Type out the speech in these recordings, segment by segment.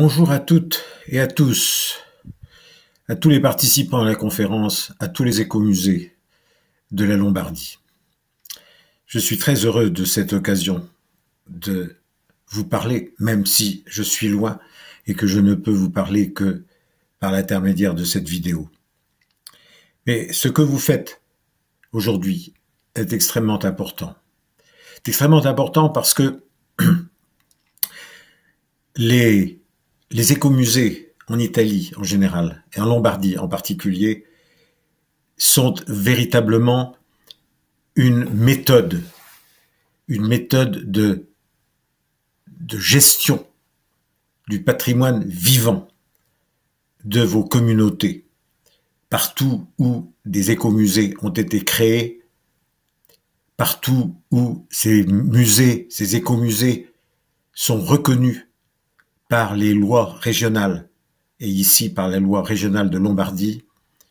Bonjour à toutes et à tous les participants à la conférence, à tous les écomusées de la Lombardie. Je suis très heureux de cette occasion de vous parler, même si je suis loin et que je ne peux vous parler que par l'intermédiaire de cette vidéo. Mais ce que vous faites aujourd'hui est extrêmement important. C'est extrêmement important parce que les écomusées en Italie en général et en Lombardie en particulier sont véritablement une méthode de gestion du patrimoine vivant de vos communautés. Partout où des écomusées ont été créés, partout où ces musées, ces écomusées sont reconnus par les lois régionales, et ici par la loi régionale de Lombardie,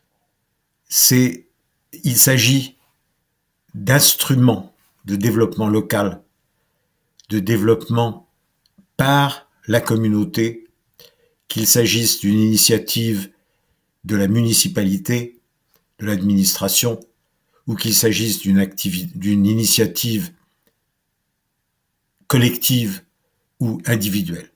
il s'agit d'instruments de développement local, de développement par la communauté, qu'il s'agisse d'une initiative de la municipalité, de l'administration, ou qu'il s'agisse d'une initiative collective ou individuelle.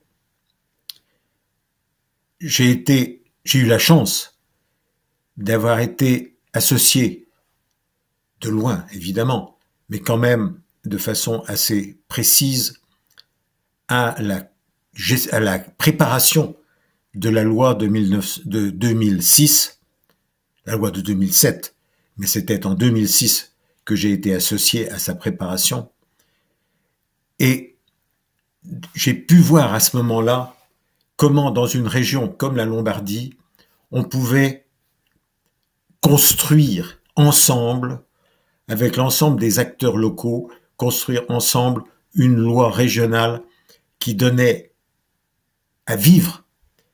J'ai eu la chance d'avoir été associé de loin, évidemment, mais quand même de façon assez précise à la préparation de la loi de 2006, la loi de 2007, mais c'était en 2006 que j'ai été associé à sa préparation. Et j'ai pu voir à ce moment-là comment dans une région comme la Lombardie, on pouvait construire ensemble, avec l'ensemble des acteurs locaux, construire ensemble une loi régionale qui donnait à vivre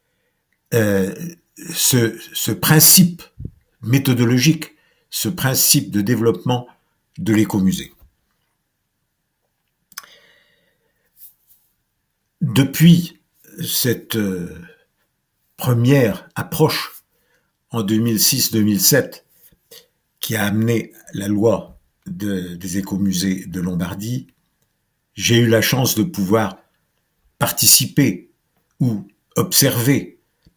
ce principe méthodologique, ce principe de développement de l'écomusée. Depuis cette première approche en 2006-2007 qui a amené la loi des écomusées de Lombardie, j'ai eu la chance de pouvoir participer ou observer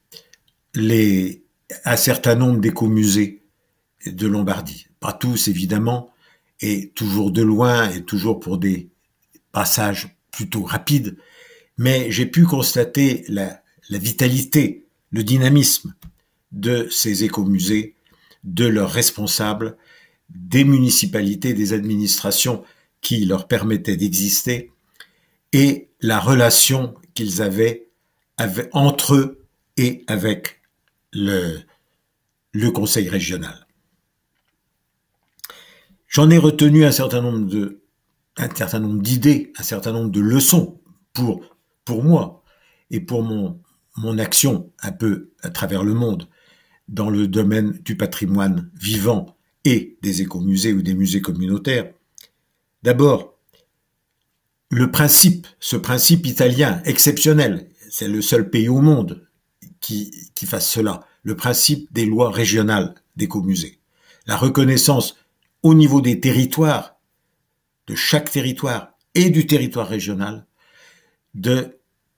un certain nombre d'écomusées de Lombardie. Pas tous, évidemment, et toujours de loin, et toujours pour des passages plutôt rapides, mais j'ai pu constater la vitalité, le dynamisme de ces écomusées, de leurs responsables, des municipalités, des administrations qui leur permettaient d'exister, et la relation qu'ils avaient entre eux et avec le conseil régional. J'en ai retenu un certain nombre d'idées, un certain nombre de leçons pour moi et pour mon action un peu à travers le monde dans le domaine du patrimoine vivant et des écomusées ou des musées communautaires. D'abord, ce principe italien exceptionnel, c'est le seul pays au monde qui fasse cela, le principe des lois régionales d'écomusées. La reconnaissance au niveau des territoires, de chaque territoire et du territoire régional, de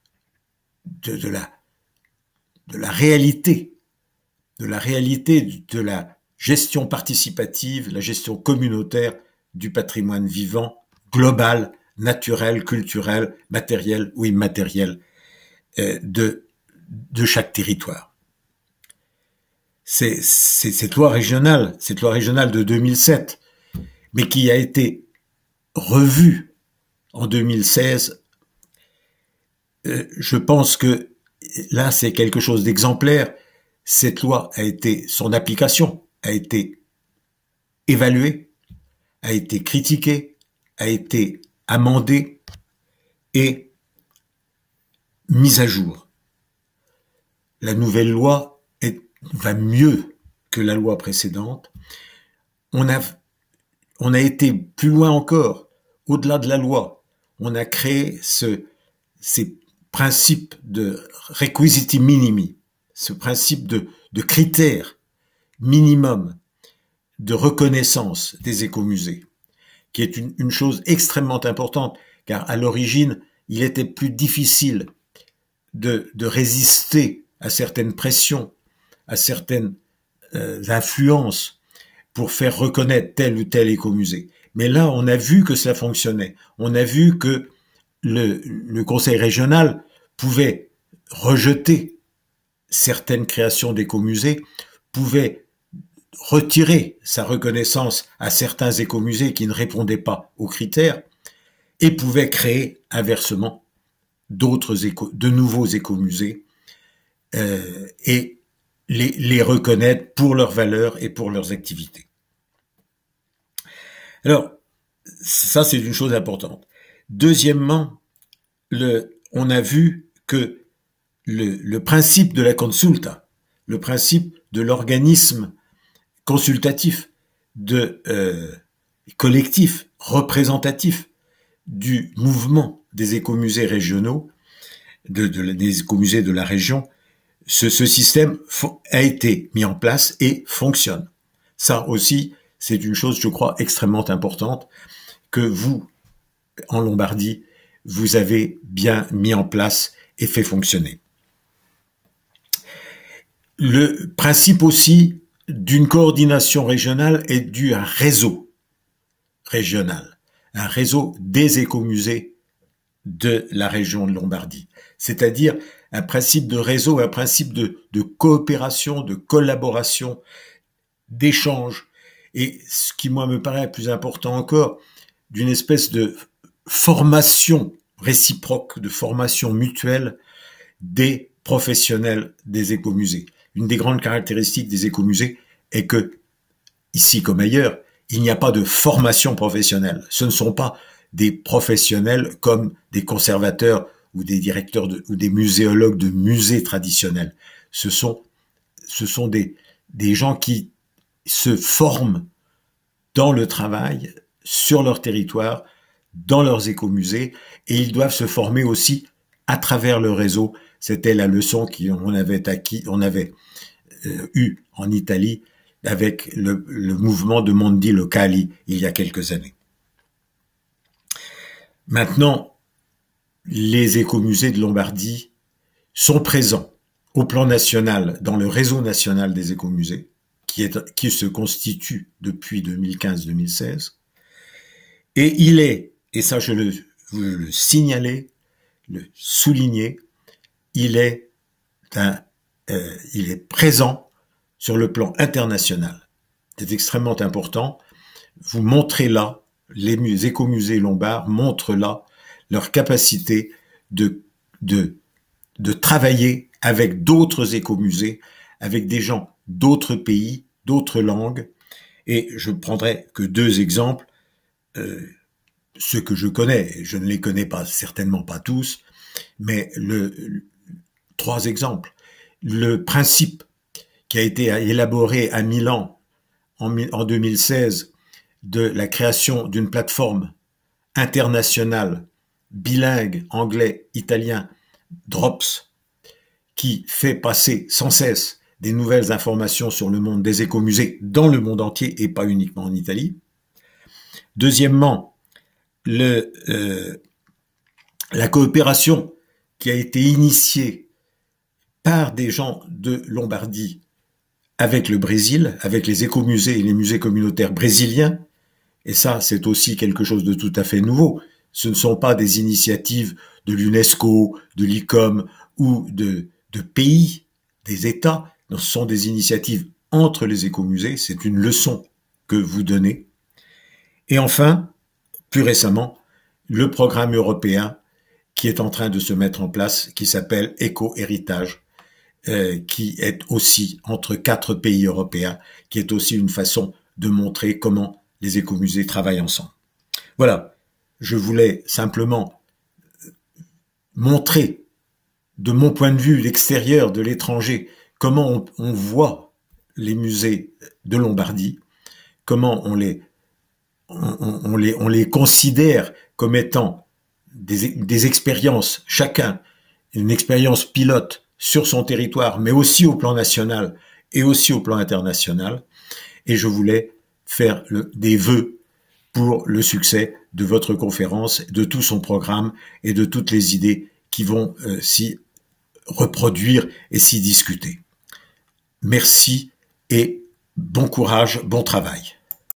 la réalité de la gestion participative, la gestion communautaire du patrimoine vivant, global, naturel, culturel, matériel ou immatériel de chaque territoire. C'est cette loi régionale de 2007, mais qui a été revue en 2016. Je pense que là, c'est quelque chose d'exemplaire. Cette loi son application a été évaluée, a été critiquée, a été amendée et mise à jour. La nouvelle loi va mieux que la loi précédente. On a été plus loin encore, au-delà de la loi. On a créé ces principe de requisiti minimi, ce principe de critères minimum de reconnaissance des écomusées, qui est une chose extrêmement importante, car à l'origine, il était plus difficile de résister à certaines pressions, à certaines influences pour faire reconnaître tel ou tel écomusée. Mais là, on a vu que ça fonctionnait. On a vu que le conseil régional pouvait rejeter certaines créations d'écomusées, pouvait retirer sa reconnaissance à certains écomusées qui ne répondaient pas aux critères et pouvait créer inversement de nouveaux écomusées et les reconnaître pour leurs valeurs et pour leurs activités. Alors, ça c'est une chose importante. Deuxièmement, on a vu que le principe de la consulta, le principe de l'organisme consultatif, collectif, représentatif du mouvement des écomusées régionaux, des écomusées de la région, ce système a été mis en place et fonctionne. Ça aussi, c'est une chose, je crois, extrêmement importante que vous, en Lombardie, vous avez bien mis en place et fait fonctionner. Le principe aussi d'une coordination régionale est dû à un réseau régional, un réseau des écomusées de la région de Lombardie, c'est-à-dire un principe de réseau, un principe de coopération, de collaboration, d'échange, et ce qui, moi, me paraît plus important encore, d'une espèce de formation réciproque, de formation mutuelle des professionnels des écomusées. Une des grandes caractéristiques des écomusées est que, ici comme ailleurs, il n'y a pas de formation professionnelle. Ce ne sont pas des professionnels comme des conservateurs ou des directeurs ou des muséologues de musées traditionnels. Ce sont des gens qui se forment dans le travail, sur leur territoire, dans leurs écomusées, et ils doivent se former aussi à travers le réseau. C'était la leçon qu'on avait eu en Italie avec le mouvement de Mondi Locali il y a quelques années. Maintenant, les écomusées de Lombardie sont présents au plan national, dans le réseau national des écomusées, qui se constitue depuis 2015-2016. Et il est, et ça je veux le signaler, le souligner, il est présent sur le plan international. C'est extrêmement important. Vous montrez là, les écomusées lombards montrent là leur capacité de travailler avec d'autres écomusées, avec des gens d'autres pays, d'autres langues. Et je prendrai que deux exemples, ceux que je connais, je ne les connais pas, certainement pas tous, mais trois exemples. Le principe qui a été élaboré à Milan en 2016 de la création d'une plateforme internationale bilingue anglais-italien, DROPS, qui fait passer sans cesse des nouvelles informations sur le monde des écomusées dans le monde entier et pas uniquement en Italie. Deuxièmement, la coopération qui a été initiée par des gens de Lombardie avec le Brésil, avec les écomusées et les musées communautaires brésiliens, et ça c'est aussi quelque chose de tout à fait nouveau. Ce ne sont pas des initiatives de l'UNESCO, de l'ICOM ou de pays, des États, ce sont des initiatives entre les écomusées, c'est une leçon que vous donnez. Et enfin, plus récemment, le programme européen qui est en train de se mettre en place, qui s'appelle Éco-Héritage, qui est aussi entre 4 pays européens, qui est aussi une façon de montrer comment les écomusées travaillent ensemble. Voilà, je voulais simplement montrer, de mon point de vue, l'extérieur, de l'étranger, comment on voit les musées de Lombardie, comment on les considère comme étant des expériences, chacun une expérience pilote sur son territoire, mais aussi au plan national et aussi au plan international. Et je voulais faire des vœux pour le succès de votre conférence, de tout son programme et de toutes les idées qui vont s'y reproduire et s'y discuter. Merci et bon courage, bon travail.